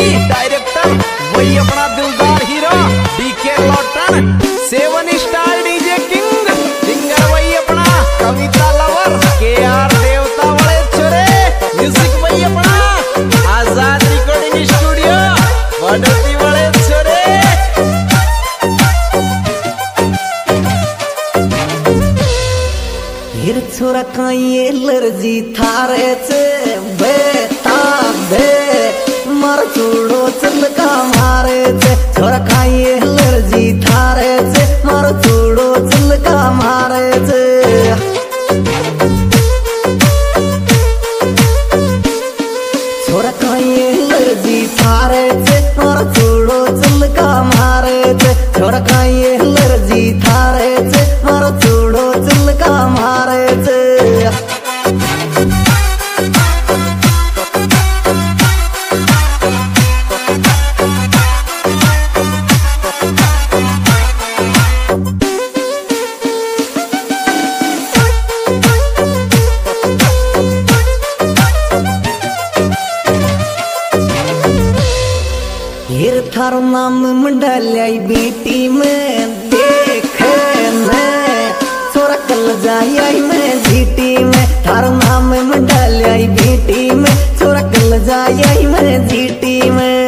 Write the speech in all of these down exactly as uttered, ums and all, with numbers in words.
Director वही अपना दिलदार हीरो डीके लॉटन, seven star DJ king, singer वही अपना कविता लवर के आर देवता वाले छोरे, म्यूजिक वही अपना आजाद रिकॉर्डिंग स्टूडियो वडोती वाले छोरे। हिर छोरा काई एलर्जी थारे से बेता बे मार छोड़ो चल का मारे से छोरा काई एलर्जी थारे से मार छोड़ो चल का मारे से छोरा काई एलर्जी थारे से मार छोड़ो चल का मारे से छोरा काई एलर्जी थारे से मार छोड़ो चल का मारे से हिर थारो नाम मंडलाई बेटी में देखे मैं छोरा कल जाई मैं जीटी में थारो नाम मंडलाई बेटी में छोरा कल जाई मैं जीटी में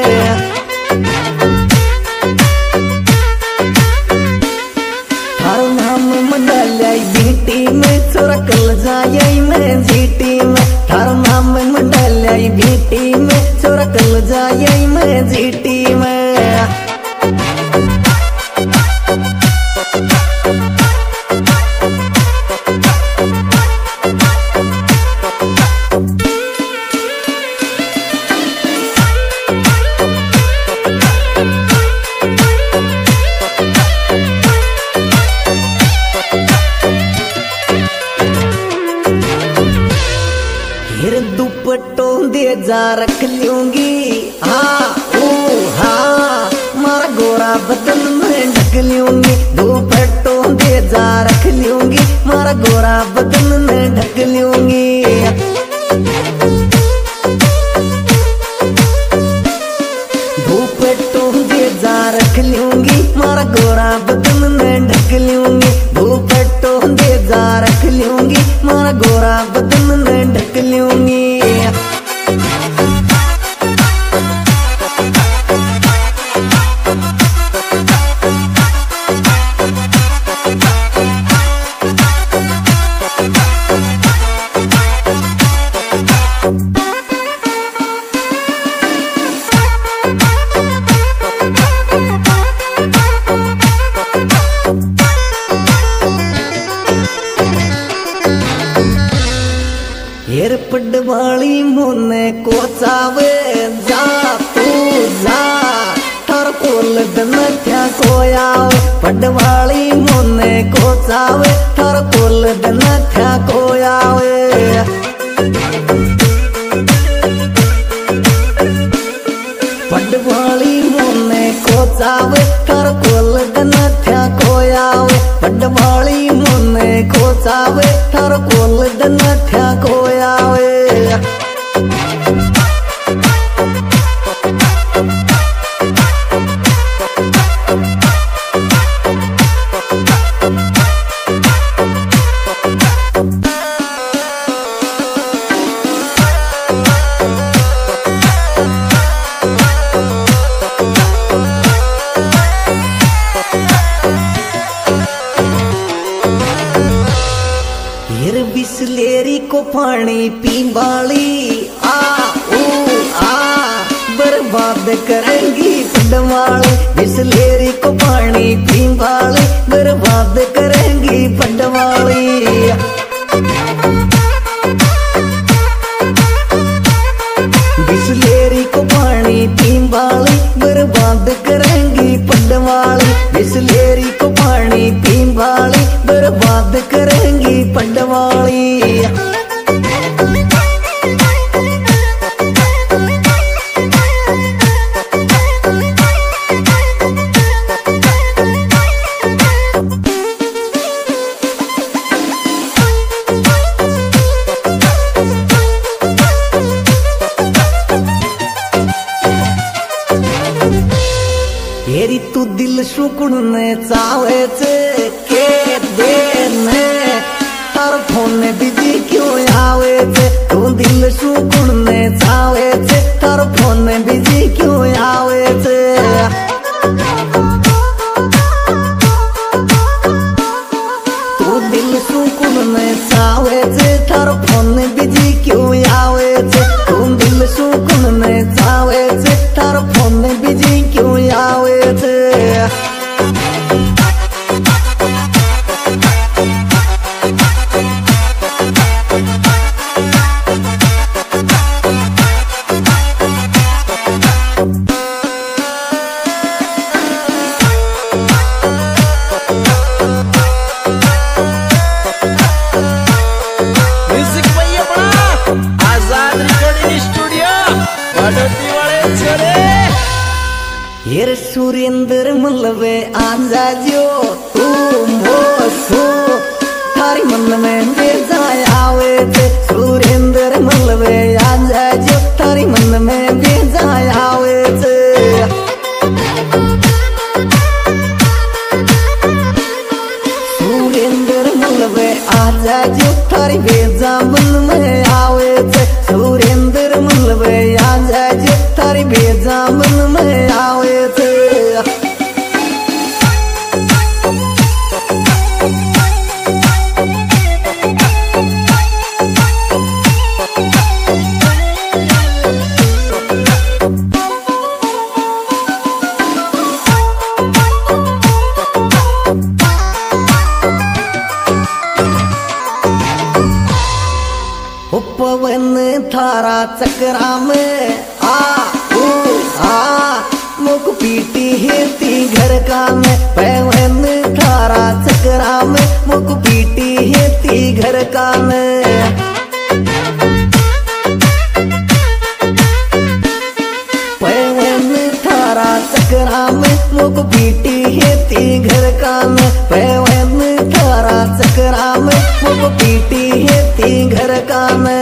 थारो नाम मंडलाई बेटी में छोरा कल जाई मैं जीटी में थारो नाम मंडलाई बेटी में छोरा कल जाई मैं जीटी में हिर दुपट्टों दे जा रख लूंगी हाँ ओ हाँ मारा गोरा बदन में ढक लूंगी दुपट्टों दे जा रख लूंगी मारा गोरा बदन में ढक लूंगी दुपट्टों दे जा रख लूंगी मारा गोरा बदन में ढक लूंगी दुपट्टों दे जा रख लूंगी मारा गोरा बदन में ढक लूंगी हिर पडवाली मोने को चावे जा तू जा थार कोल दन थ्या कोयावे पडवाली मोने को चावे थार कोल दन थ्या कोयावे पडवाली मोने को चावे थार कोल दन थ्या कोयावे पडवाली मोने को चावे थार कोल दन थ्या कोयावे हिर बिसलेरी को पानी पीवाली आ ओ आ बर्बाद करेंगी पडवाली बिसलेरी को पानी पीवाली बर्बाद करेंगी पडवाली बिसलेरी को पानी पीवाली बर्बाद करेंगी पडवाली बिसलेरी को पानी पीवाली बर्बाद करेंगी पडवाली तेरी तू दिल सुकुड़ने चावे छे के देने तार फोन बिजी क्यों आवे छे तू दिल सुकुड़ने चावे छे तार फोन बिजी क्यों आवे छे तू दिल सुकुड़ने चावे छे तार फोन बिजी क्यों आवे छे तू दिल सुकुड़ने चावे छे तार फोन बिजी क्यों आवे छे यार सुरेंद्र मलवे आजा जो तू मोसो थारी मन में बेजा आवे थे सुरेंद्र मलवे आजा जो थारी मन में बेजा आवे थे सुरेंद्र मलवे आजा जो थारी बेजा मन में आवे थे सुरेंद्र मलवे आजा जो थारी बेजा मन में आवे थे पवन थारा चक्रा में आ ऊ आ मुक पीटी हेती घर का में पवन थारा चक्रा में मुक पीटी हेती घर का में पवन थारा चक्रा में मुक पीटी हेती घर का में पवन थारा चक्रा में मुक पीटी हेती घर का में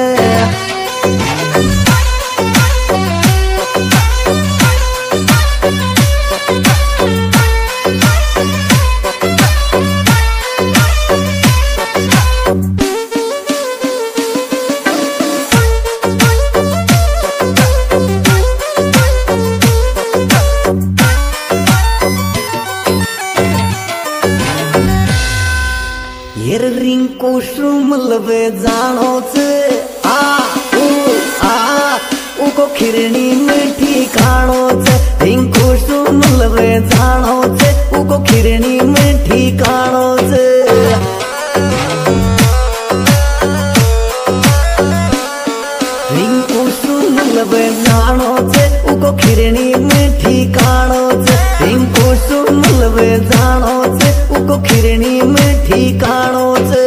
रिंकू सुमलवे जानो छे आ ऊ आ उको खिरणी में ठिकानो छे रिंकू सुमलवे जानो छे उको खिरणी में ठिकानो छे रिंकू सुमलवे जानो छे उको खिरणी में ठिकानो छे रिंकू सुमलवे जानो छे उको खिरणी में ठिकानो छे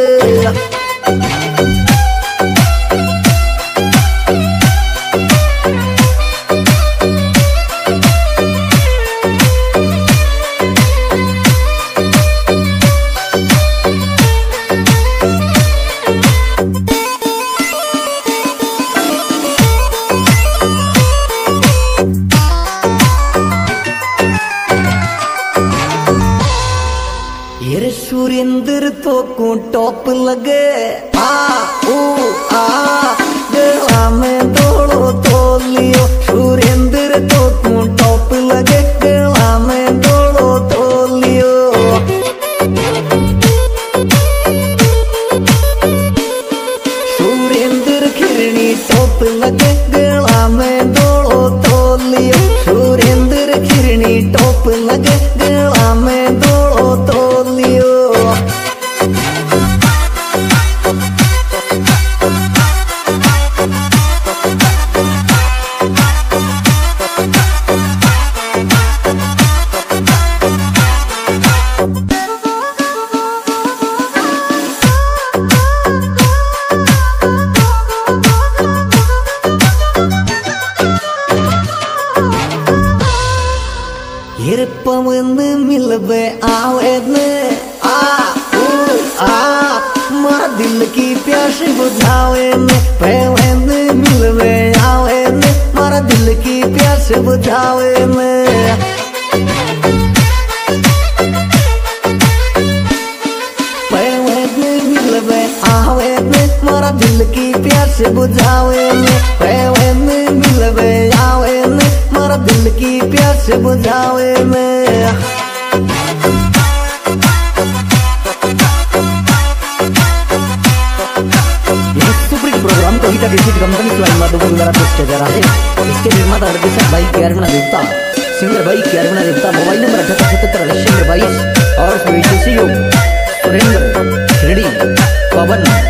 सुरेंद्र तो को टॉप लगे आ ऊ आ गला में दौड़ो तो लियो सुरेंद्र तो को टॉप लगे गला में दौड़ो तो लियो सुरेंद्र खिरणी टॉप लगे गला में दौड़ो तो लियो सुरेंद्र खिरणी टॉप लगे गला में दौड़ो तो लियो हिर पवन मिलवे आवे ने आ ऊ आ मार दिल की प्यास बुझावे ने पवन मिलवे आवे ने मार दिल की प्यास बुझावे ने प्यास बुझावे में, प्रेम में मिलवे आवे में, मारा दिल की प्यास बुझावे में। प्रोग्राम कविता डिजिट कंपनी स्वयं माधोपुर द्वारा पेश किया जा रहा है। इसके निर्माता निर्देशक भाई केरगुणा देवता, सिंगर भाई केरगुणा देवता, मोबाइल नंबर अठहत्तर सतहत्तर अस्सी बाईस और विशेष योग सुरेंद्र शिरडी पवन।